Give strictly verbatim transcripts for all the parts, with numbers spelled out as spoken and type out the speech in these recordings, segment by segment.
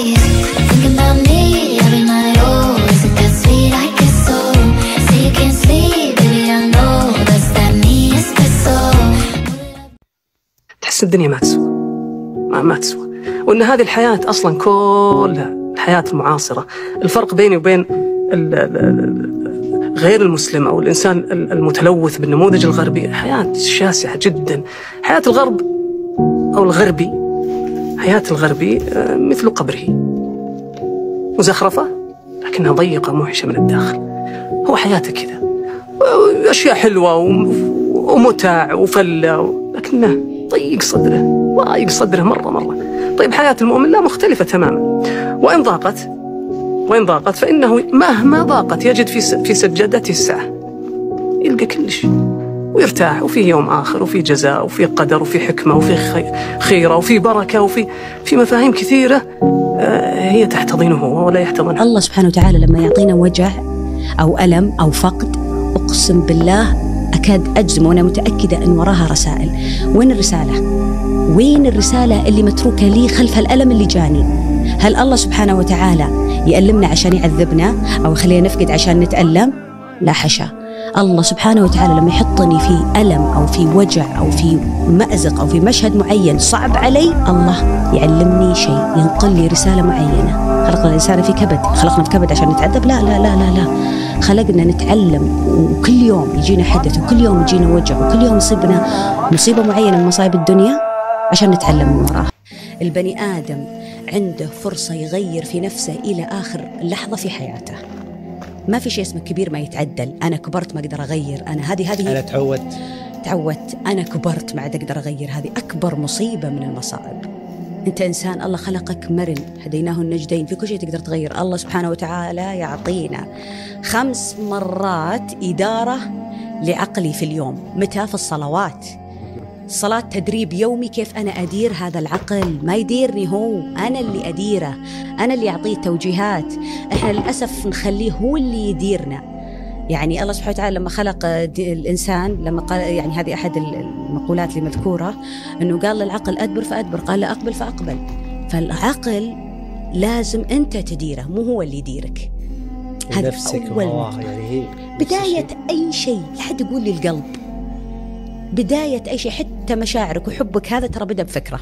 تحس الدنيا ما تسوى، ما, ما تسوى، وأن هذه الحياة أصلا كلها الحياة المعاصرة. الفرق بيني وبين ال ال غير المسلم أو الإنسان المتلوث بالنموذج الغربي حياة شاسعة جدا. حياة الغرب أو الغربي، حياة الغربي مثل قبره، مزخرفة لكنها ضيقة موحشة من الداخل. هو حياته كذا، أشياء حلوة ومتاع وفلة، لكنه ضيق صدره، ضيق صدره مرة مرة. طيب حياة المؤمن لا، مختلفة تماما. وإن ضاقت وإن ضاقت فإنه مهما ضاقت يجد في في سجادته السعة، يلقى كل شيء ويرتاح، وفي يوم آخر، وفي جزاء، وفي قدر، وفي حكمة، وفي خيرة، وفي بركة، وفي في مفاهيم كثيرة هي تحتضنه ولا يحتضنها. الله سبحانه وتعالى لما يعطينا وجع أو ألم أو فقد، أقسم بالله أكاد أجزم وأنا متأكدة أن وراها رسائل. وين الرسالة؟ وين الرسالة اللي متروكة لي خلف الألم اللي جاني؟ هل الله سبحانه وتعالى يألمنا عشان يعذبنا أو يخلينا نفقد عشان نتألم؟ لا حشا. الله سبحانه وتعالى لما يحطني في ألم أو في وجع أو في مأزق أو في مشهد معين صعب علي، الله يعلمني شيء، ينقل لي رسالة معينة. خلقنا الإنسان في كبد، خلقنا في كبد عشان نتعذب؟ لا لا لا لا لا، خلقنا نتعلم، وكل يوم يجينا حدث، وكل يوم يجينا وجع، وكل يوم يصيبنا مصيبة معينة من مصايب الدنيا عشان نتعلم من وراها. البني آدم عنده فرصة يغير في نفسه إلى آخر لحظة في حياته. ما في شيء اسمه كبير ما يتعدل. أنا كبرت ما أقدر أغير، أنا هذه هذه أنا تعودت تعودت أنا كبرت ما عاد أقدر أغير. هذه أكبر مصيبة من المصائب. أنت إنسان، الله خلقك مرن، هديناه النجدين، في كل شيء تقدر تغير. الله سبحانه وتعالى يعطينا خمس مرات إدارة لعقلي في اليوم. متى؟ في الصلوات. الصلاة تدريب يومي كيف أنا أدير هذا العقل، ما يديرني هو، أنا اللي أديره، أنا اللي أعطيه توجيهات. إحنا للأسف نخليه هو اللي يديرنا. يعني الله سبحانه وتعالى لما خلق الإنسان، لما قال، يعني هذه أحد المقولات المذكورة، أنه قال للعقل أدبر فأدبر، قال لا أقبل فأقبل. فالعقل لازم أنت تديره، مو هو اللي يديرك. هذا أول يعني بداية أي شيء. لا حد يقول لي القلب، بداية أي شيء، حتى مشاعرك وحبك هذا ترى بدأ بفكرة.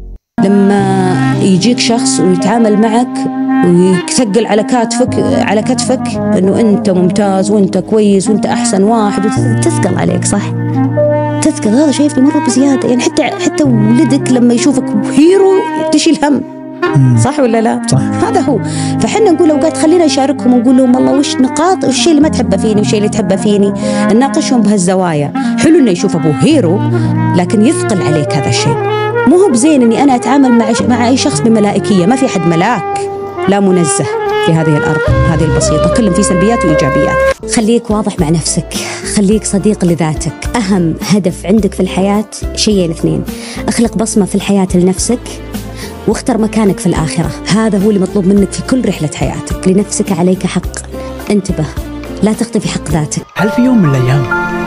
لما يجيك شخص ويتعامل معك ويثقل على كتفك على كتفك إنه أنت ممتاز وأنت كويس وأنت أحسن واحد، وتثقل عليك، صح؟ تثقل، هذا شايفني مرة بزيادة. يعني حتى حتى ولدك لما يشوفك هيرو تشيل هم، صح ولا لا؟ صح. هذا هو. فحنا نقول أوقات خلينا نشاركهم ونقول لهم والله وش نقاط، وش الشيء اللي ما تحبه فيني والشيء اللي تحبه فيني، نناقشهم بهالزوايا. حلو إنه يشوف أبوه هيرو، لكن يثقل عليك هذا الشيء. مو هو بزين إني أنا أتعامل مع مع أي شخص بملائكية. ما في حد ملاك، لا منزه في هذه الأرض هذه البسيطة، كلهم في سلبيات وإيجابيات. خليك واضح مع نفسك، خليك صديق لذاتك. أهم هدف عندك في الحياة شيئين اثنين: اخلق بصمة في الحياة لنفسك، واختر مكانك في الآخرة. هذا هو اللي مطلوب منك في كل رحلة حياتك. لنفسك عليك حق، انتبه، لا تخطي في حق ذاتك. هل في يوم من الأيام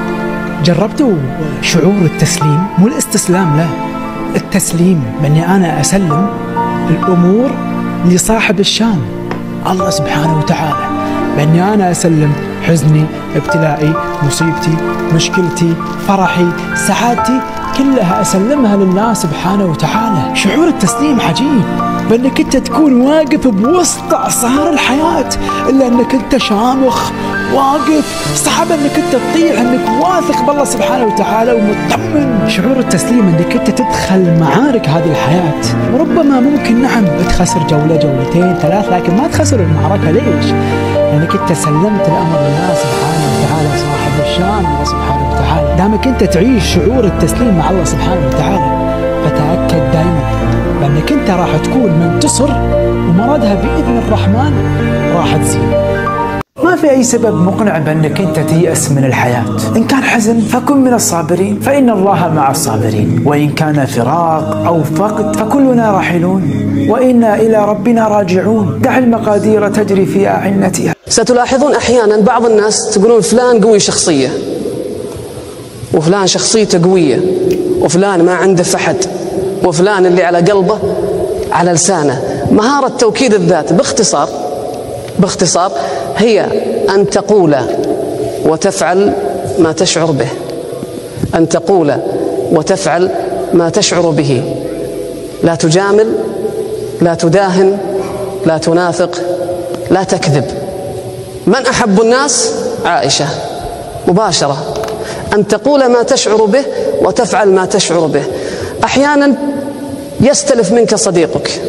جربتوا شعور التسليم؟ مو الاستسلام، لا، التسليم، بأني أنا أسلم الأمور لصاحب الشان الله سبحانه وتعالى، بأني أنا أسلم حزني، ابتلائي، مصيبتي، مشكلتي، فرحي، سعادتي، كلها أسلمها لله سبحانه وتعالى. شعور التسليم عجيب، بأنك أنت تكون واقف بوسط أعصار الحياة، إلا أنك أنت شامخ واقف، صعب أنك أنت تطيع، أنك واثق بالله سبحانه وتعالى ومطمن. شعور التسليم أنك أنت تدخل معارك هذه الحياة، وربما ممكن نعم تخسر جولة جولتين ثلاث، لكن ما تخسر المعركة. ليش؟ لأنك أنت سلمت الأمر لله سبحانه وتعالى صاحب الشان الله سبحانه وتعالى. دامك أنت تعيش شعور التسليم مع الله سبحانه وتعالى، فتأكد دائما بأنك أنت راح تكون منتصر، ومرادها بإذن الرحمن راح تزين. ما في أي سبب مقنع بأنك أنت تيأس من الحياة. إن كان حزن فكن من الصابرين، فإن الله مع الصابرين. وإن كان فراق أو فقد فكلنا راحلون، وإنا إلى ربنا راجعون. دع المقادير تجري في أعنتها. ستلاحظون أحيانا بعض الناس تقولون فلان قوي شخصية، وفلان شخصيته قوية، وفلان ما عنده فحد، وفلان اللي على قلبه على لسانه، مهارة توكيد الذات باختصار باختصار هي أن تقول وتفعل ما تشعر به، أن تقول وتفعل ما تشعر به، لا تجامل، لا تداهن، لا تنافق، لا تكذب. من أحب الناس؟ عائشة، مباشرة، أن تقول ما تشعر به وتفعل ما تشعر به. أحيانا يستلف منك صديقك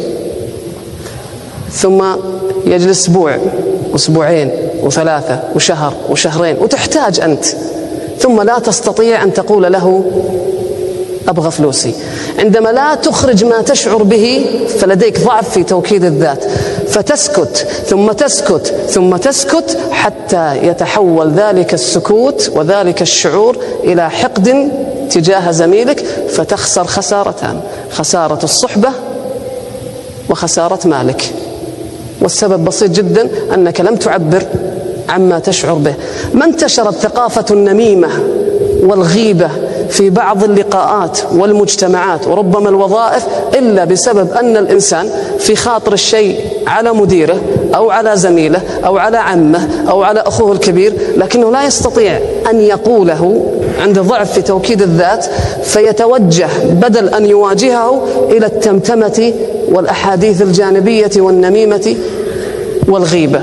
ثم يجلس أسبوع أسبوعين وثلاثة وشهر وشهرين وتحتاج أنت، ثم لا تستطيع أن تقول له أبغى فلوسي. عندما لا تخرج ما تشعر به فلديك ضعف في توكيد الذات، فتسكت ثم تسكت ثم تسكت حتى يتحول ذلك السكوت وذلك الشعور إلى حقد تجاه زميلك، فتخسر خسارتان: خسارة الصحبة وخسارة مالك. والسبب بسيط جدا، أنك لم تعبر عما تشعر به. ما انتشرت ثقافة النميمة والغيبة في بعض اللقاءات والمجتمعات وربما الوظائف إلا بسبب أن الإنسان في خاطر الشيء على مديره أو على زميله أو على عمه أو على أخوه الكبير، لكنه لا يستطيع أن يقوله، عنده ضعف في توكيد الذات، فيتوجه بدل أن يواجهه إلى التمتمة والأحاديث الجانبية والنميمة والغيبة.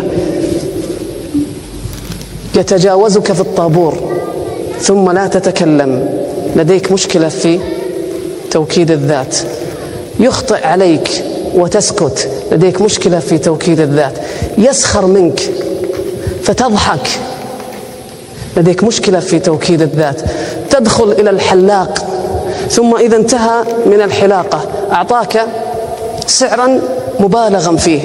يتجاوزك في الطابور ثم لا تتكلم، لديك مشكلة في توكيد الذات. يخطئ عليك وتسكت، لديك مشكلة في توكيد الذات. يسخر منك فتضحك، لديك مشكلة في توكيد الذات. تدخل إلى الحلاق ثم إذا انتهى من الحلاقة أعطاك سعرا مبالغا فيه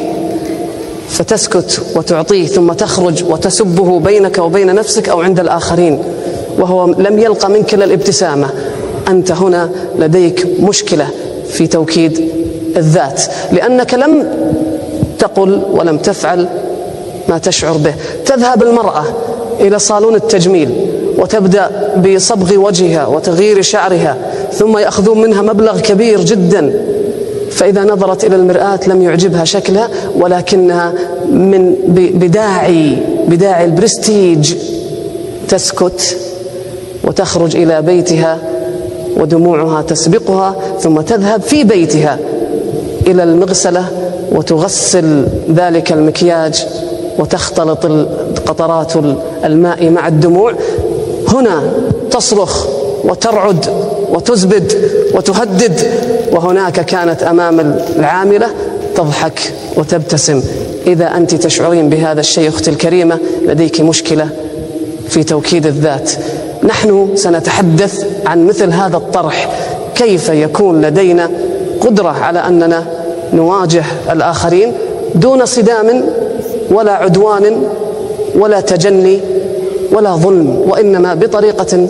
فتسكت وتعطيه، ثم تخرج وتسبه بينك وبين نفسك أو عند الآخرين وهو لم يلقى منك إلا الابتسامة. أنت هنا لديك مشكلة في توكيد الذات، لأنك لم تقل ولم تفعل ما تشعر به. تذهب المرأة إلى صالون التجميل وتبدأ بصبغ وجهها وتغيير شعرها، ثم يأخذون منها مبلغ كبير جدا، فإذا نظرت إلى المرآة لم يعجبها شكلها، ولكنها من بداعي بداعي البرستيج تسكت وتخرج إلى بيتها ودموعها تسبقها، ثم تذهب في بيتها إلى المغسلة وتغسل ذلك المكياج وتختلط قطرات الماء مع الدموع. هنا تصرخ وترعد وتزبد وتهدد، وهناك كانت أمام العاملة تضحك وتبتسم. إذا أنت تشعرين بهذا الشيء أختي الكريمة لديك مشكلة في توكيد الذات. نحن سنتحدث عن مثل هذا الطرح، كيف يكون لدينا قدرة على أننا نواجه الآخرين دون صدام ولا عدوان ولا تجني ولا ظلم، وإنما بطريقة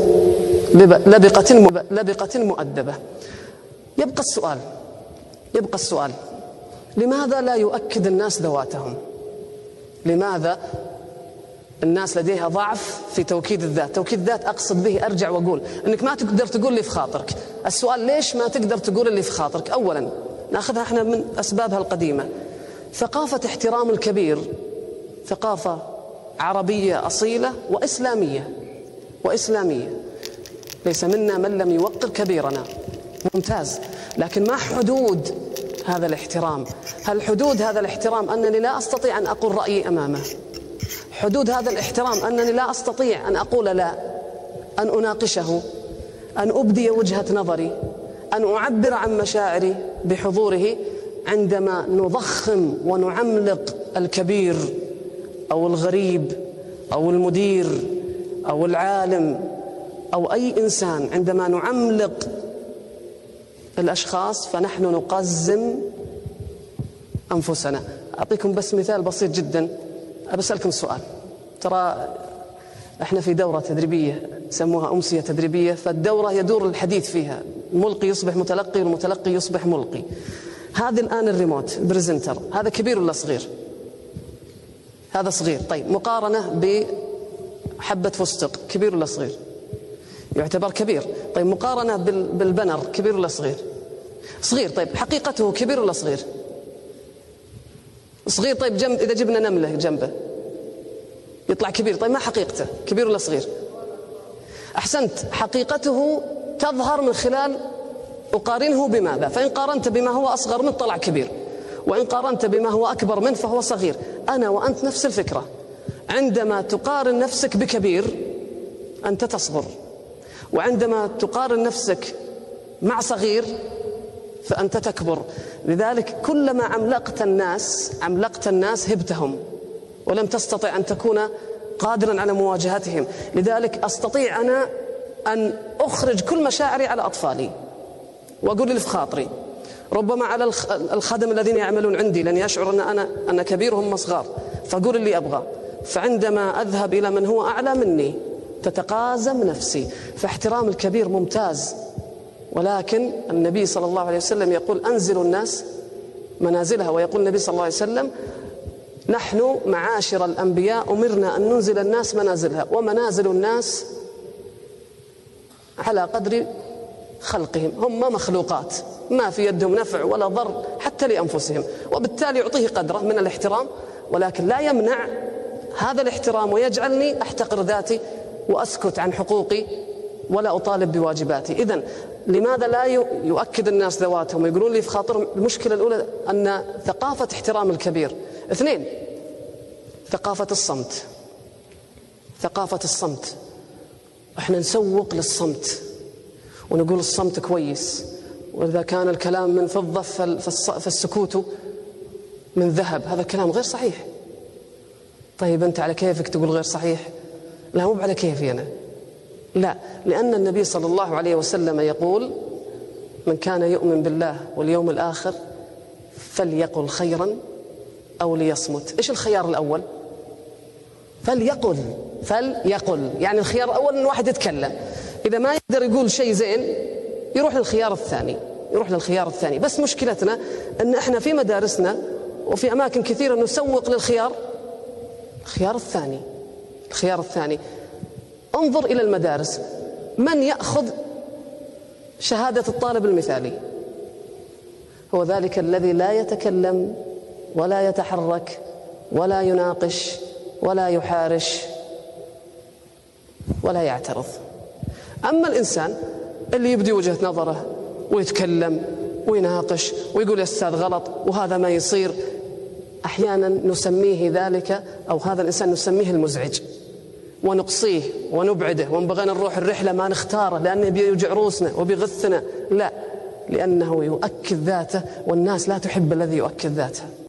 لبقة لبقة مؤدبة. يبقى السؤال يبقى السؤال لماذا لا يؤكد الناس ذواتهم؟ لماذا الناس لديها ضعف في توكيد الذات؟ توكيد الذات أقصد به، أرجع وأقول أنك ما تقدر تقول اللي في خاطرك. السؤال ليش ما تقدر تقول اللي في خاطرك؟ أولا نأخذها احنا من أسبابها القديمة. ثقافة احترام الكبير ثقافة عربية أصيلة وإسلامية وإسلامية ليس منا من لم يوقر كبيرنا، ممتاز، لكن ما حدود هذا الاحترام؟ هل حدود هذا الاحترام أنني لا أستطيع أن أقول رأيي أمامه؟ حدود هذا الاحترام أنني لا أستطيع أن أقول لا، أن أناقشه، أن أبدي وجهة نظري، أن أعبر عن مشاعري بحضوره؟ عندما نضخم ونعملق الكبير أو الغريب أو المدير أو العالم أو أي إنسان، عندما نعملق الأشخاص فنحن نقزم أنفسنا. أعطيكم بس مثال بسيط جدا. أبسألكم سؤال. ترى احنا في دورة تدريبية سموها أمسية تدريبية، فالدورة يدور الحديث فيها، الملقي يصبح متلقي والمتلقي يصبح ملقي. هذا الآن الريموت بريزنتر، هذا كبير ولا صغير؟ هذا صغير. طيب مقارنة بحبة فستق، كبير ولا صغير؟ يعتبر كبير. طيب مقارنة بالبنر، كبير ولا صغير؟ صغير. طيب حقيقته كبير ولا صغير؟ صغير طيب جنب، إذا جبنا نملة جنبه يطلع كبير، طيب ما حقيقته كبير ولا صغير؟ أحسنت، حقيقته تظهر من خلال أقارنه بماذا؟ فإن قارنت بما هو أصغر منه طلع كبير، وإن قارنت بما هو أكبر منه فهو صغير. أنا وأنت نفس الفكرة، عندما تقارن نفسك بكبير أنت تصغر، وعندما تقارن نفسك مع صغير فأنت تكبر. لذلك كلما عملقت الناس عملقت الناس هبتهم، ولم تستطع أن تكون قادرا على مواجهتهم. لذلك أستطيع أنا أن أخرج كل مشاعري على أطفالي وأقول اللي في خاطري، ربما على الخدم الذين يعملون عندي لن يشعر أن أنا أن كبيرهم صغار، فأقول اللي أبغى. فعندما أذهب إلى من هو أعلى مني تتقازم نفسي. فاحترام الكبير ممتاز، ولكن النبي صلى الله عليه وسلم يقول أنزلوا الناس منازلها، ويقول النبي صلى الله عليه وسلم نحن معاشر الأنبياء أمرنا أن ننزل الناس منازلها، ومنازل الناس على قدر خلقهم، هم مخلوقات ما في يدهم نفع ولا ضر حتى لأنفسهم، وبالتالي يعطيه قدره من الاحترام، ولكن لا يمنع هذا الاحترام ويجعلني أحتقر ذاتي وأسكت عن حقوقي ولا أطالب بواجباتي. إذن لماذا لا يؤكد الناس ذواتهم ويقولون لي في خاطرهم؟ المشكلة الأولى أن ثقافة احترام الكبير. اثنين، ثقافة الصمت. ثقافة الصمت، احنا نسوق للصمت ونقول الصمت كويس، وإذا كان الكلام من فضة فالسكوت من ذهب. هذا كلام غير صحيح. طيب أنت على كيفك تقول غير صحيح؟ لا، مو على كيفي أنا، لا، لأن النبي صلى الله عليه وسلم يقول من كان يؤمن بالله واليوم الآخر فليقل خيرا أو ليصمت. إيش الخيار الأول؟ فليقل. فليقل يعني الخيار الأول أن واحد يتكلم، إذا ما يقدر يقول شيء زين يروح للخيار الثاني، يروح للخيار الثاني. بس مشكلتنا أن إحنا في مدارسنا وفي أماكن كثيرة نسوق للخيار الخيار الثاني. الخيار الثاني، انظر إلى المدارس، من يأخذ شهادة الطالب المثالي؟ هو ذلك الذي لا يتكلم ولا يتحرك ولا يناقش ولا يحارش ولا يعترض. أما الإنسان اللي يبدي وجهة نظره ويتكلم ويناقش ويقول يا أستاذ غلط وهذا ما يصير، أحيانا نسميه ذلك أو هذا الإنسان نسميه المزعج ونقصيه ونبعده، وإن بغينا نروح الرحلة ما نختاره لأنه بيوجع روسنا وبيغثنا، لا، لأنه يؤكد ذاته، والناس لا تحب الذي يؤكد ذاته.